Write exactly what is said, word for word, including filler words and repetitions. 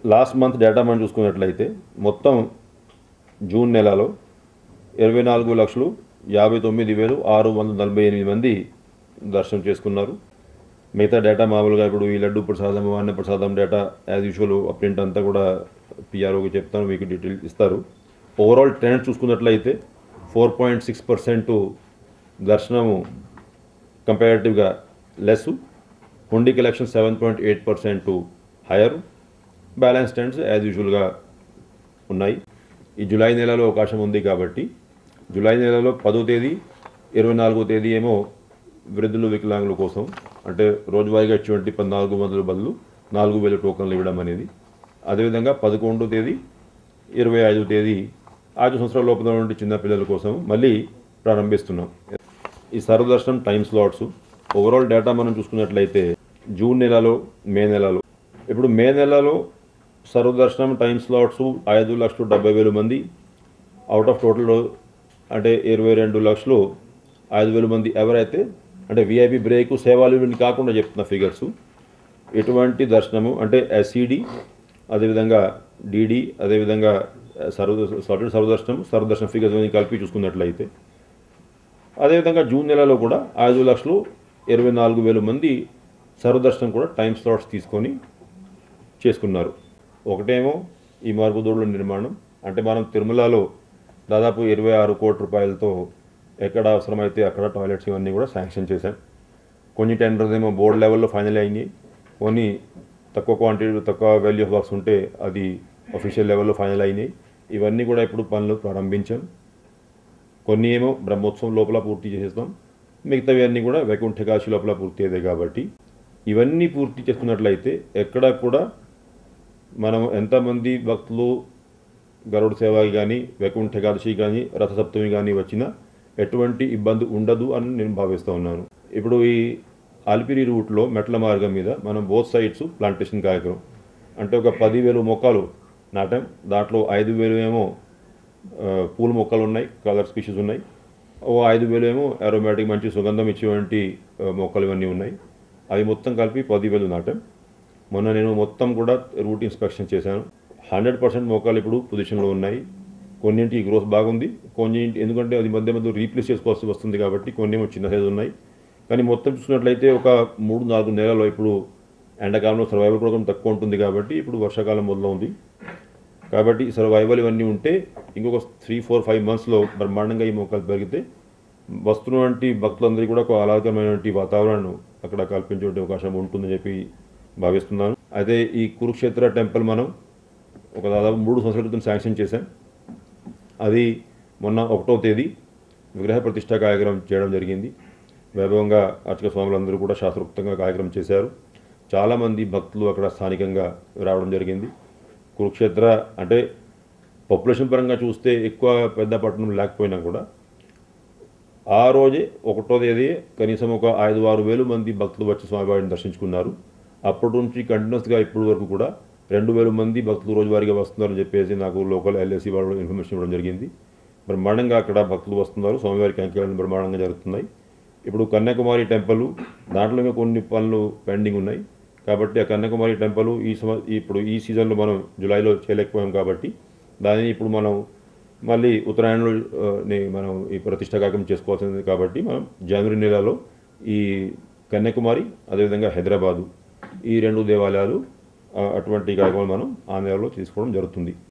Last month data మనం చూసుకున్నట్లయితే మొత్తం జూన్ నెలలో ఇరవై నాలుగు లక్షలు యాభై తొమ్మిది వేలు ఆరు వందల నలభై ఎనిమిది మంది దర్శనం చేసుకున్నారు. మిగతా డేటా మామూలుగా ఇప్పుడు ఈ లడ్డు ప్రసాదం అన్న ప్రసాదం డేటా యాజ్ యూజువల్ ప్రింట్ అంతా కూడా పిఆర్ఓకి చెప్తాను, మీకు డీటెయిల్ ఇస్తారు. ఓవరాల్ ట్రెండ్ చూసుకున్నట్లయితే ఫోర్ పాయింట్ సిక్స్ పర్సెంట్ దర్శనము కంపారిటివ్గా లెస్, హుండీ collection seven point eight percent higher, balance trends as యూజువల్గా ఉన్నాయి. ఈ జూలై నెలలో అవకాశం ఉంది కాబట్టి జూలై నెలలో పదో తేదీ ఇరవై నాలుగో తేదీ ఏమో వృద్ధులు వికలాంగుల కోసం అంటే రోజువారీగా ఇచ్చేటువంటి పద్నాలుగు వందల బదులు నాలుగు వేల టోకన్లు ఇవ్వడం అనేది, అదేవిధంగా పదకొండో తేదీ ఇరవై ఐదో తేదీ ఐదు సంవత్సరాల లోపల నుండి చిన్నపిల్లల కోసం మళ్ళీ ప్రారంభిస్తున్నాం. ఈ సర్వదర్శనం టైమ్ స్లాట్స్ ఓవరాల్ డేటా మనం చూసుకున్నట్లయితే జూన్ నెలలో మే నెలలో ఇప్పుడు మే నెలలో సర్వదర్శనం టైమ్ స్లాట్స్ ఐదు లక్షలు డెబ్బై వేలు మంది అవుట్ ఆఫ్ టోటల్ అంటే ఇరవై రెండు లక్షలు ఐదు వేల మంది ఎవరైతే అంటే విఐపి బ్రేక్ సేవలు ఇవన్నీ కాకుండా చెప్తున్న ఫిగర్స్ ఎటువంటి దర్శనము అంటే ఎస్సీడి అదేవిధంగా డిడి అదేవిధంగా సర్వ సాలిడ్ సర్వదర్శనం సర్వదర్శనం ఫిగర్స్ ఇవన్నీ కలిపి చూసుకున్నట్లయితే అదేవిధంగా జూన్ నెలలో కూడా ఐదు లక్షలు ఇరవై నాలుగు వేల మంది సర్వదర్శనం కూడా టైం స్లాట్స్ తీసుకొని చేసుకున్నారు. ఒకటేమో ఈ మార్పుదోడుల నిర్మాణం అంటే మనం తిరుమలలో దాదాపు ఇరవై ఆరు కోట్ల రూపాయలతో ఎక్కడ అవసరమైతే అక్కడ టాయిలెట్స్ ఇవన్నీ కూడా శాంక్షన్ చేశాం. కొన్ని టెండర్స్ ఏమో బోర్డు లెవెల్లో ఫైనల్ అయినాయి, కొన్ని తక్కువ క్వాంటిటీ తక్కువ వాల్యూ ఆఫ్ వర్క్స్ ఉంటే అది అఫీషియల్ లెవెల్లో ఫైనల్ అయినాయి. ఇవన్నీ కూడా ఇప్పుడు పనులు ప్రారంభించాం. కొన్ని ఏమో బ్రహ్మోత్సవం లోపల పూర్తి చేసేస్తాం, మిగతావి అన్నీ కూడా వైకుంఠ ఏకాదశి లోపల పూర్తి అయ్యాయి. కాబట్టి ఇవన్నీ పూర్తి చేసుకున్నట్లయితే ఎక్కడ కూడా మనం ఎంతమంది భక్తులు గరుడ సేవకి కానీ వైకుంఠ ఏకాదశి కానీ రథసప్తమి కానీ వచ్చినా ఎటువంటి ఇబ్బంది ఉండదు అని నేను భావిస్తూ ఉన్నాను. ఇప్పుడు ఈ అలిపిరి రూట్లో మెట్ల మార్గం మీద మనం బోత్ సైడ్స్ ప్లాంటేషన్ కార్యక్రమం అంటే ఒక పదివేలు మొక్కలు నాటాం. దాంట్లో ఐదు వేలు ఏమో పూల మొక్కలు ఉన్నాయి, కలర్ స్పీషీస్ ఉన్నాయి, ఓ ఐదు వేలు ఏమో అరోమాటిక్ మంచి సుగంధం ఇచ్చేటువంటి మొక్కలు ఇవన్నీ ఉన్నాయి. అవి మొత్తం కలిపి పదివేలు నాటాం. మొన్న నేను మొత్తం కూడా రూట్ ఇన్స్పెక్షన్ చేశాను. హండ్రెడ్ పర్సెంట్ మొక్కలు ఇప్పుడు పొజిషన్లో ఉన్నాయి. కొన్నింటి గ్రోత్ బాగుంది, కొన్ని ఎందుకంటే అది మధ్య మధ్య రీప్లేస్ చేసుకోవాల్సి వస్తుంది కాబట్టి కొన్ని ఏమో చిన్న సైజు ఉన్నాయి. కానీ మొత్తం చూసినట్లయితే ఒక మూడు నాలుగు నెలల్లో ఇప్పుడు ఎండాకాలంలో సర్వైవల్ కూడా కొంచెం తక్కువ ఉంటుంది కాబట్టి ఇప్పుడు వర్షాకాలం మొదలు ఉంది కాబట్టి సర్వైవల్ ఇవన్నీ ఉంటే ఇంకొక త్రీ ఫోర్ ఫైవ్ మంత్స్లో బ్రహ్మాండంగా ఈ మొక్కలు పెరిగితే వస్తున్నటువంటి భక్తులందరికీ కూడా ఒక ఆహ్లాదకరమైనటువంటి వాతావరణం అక్కడ కల్పించే అవకాశం ఉంటుందని చెప్పి భావిస్తున్నాను. అయితే ఈ కురుక్షేత్ర టెంపుల్ మనం ఒక దాదాపు మూడు సంవత్సరాల క్రితం శాంక్షన్ చేశాం. అది మొన్న ఒకటో తేదీ విగ్రహ ప్రతిష్ఠా కార్యక్రమం చేయడం జరిగింది. వైభవంగా అర్చక స్వాములందరూ కూడా శాస్త్రోక్తంగా కార్యక్రమం చేశారు. చాలామంది భక్తులు అక్కడ స్థానికంగా రావడం జరిగింది. కురుక్షేత్ర అంటే పాపులేషన్ పరంగా చూస్తే ఎక్కువ పెద్ద పట్టణం లేకపోయినా కూడా ఆ రోజే ఒకటో తేదీ కనీసం ఒక ఐదు ఆరు వేలు మంది భక్తులు వచ్చి స్వామివారిని దర్శించుకున్నారు. అప్పటి నుంచి కంటిన్యూస్గా ఇప్పటి వరకు కూడా రెండు వేల మంది భక్తులు రోజువారీగా వస్తున్నారని చెప్పేసి నాకు లోకల్ ఎల్ఐసి వాళ్ళు ఇన్ఫర్మేషన్ ఇవ్వడం జరిగింది. బ్రహ్మాండంగా అక్కడ భక్తులు వస్తున్నారు, స్వామివారి కైంకర్యాలు బ్రహ్మాండంగా జరుగుతున్నాయి. ఇప్పుడు కన్యాకుమారి టెంపుల్ దాంట్లో కొన్ని పనులు పెండింగ్ ఉన్నాయి కాబట్టి ఆ కన్యాకుమారి టెంపుల్ ఈ సమ ఇప్పుడు ఈ సీజన్లో మనం జూలైలో చేయలేకపోయాం కాబట్టి దానిని ఇప్పుడు మనం మళ్ళీ ఉత్తరాయణలో మనం ఈ ప్రతిష్ఠా కార్యక్రమం చేసుకోవాల్సింది కాబట్టి మనం జనవరి నెలలో ఈ కన్యాకుమారి అదేవిధంగా హైదరాబాదు ఈ రెండు దేవాలయాలు అటువంటి కార్యక్రమాలు మనం ఆ నెలలో తీసుకోవడం జరుగుతుంది.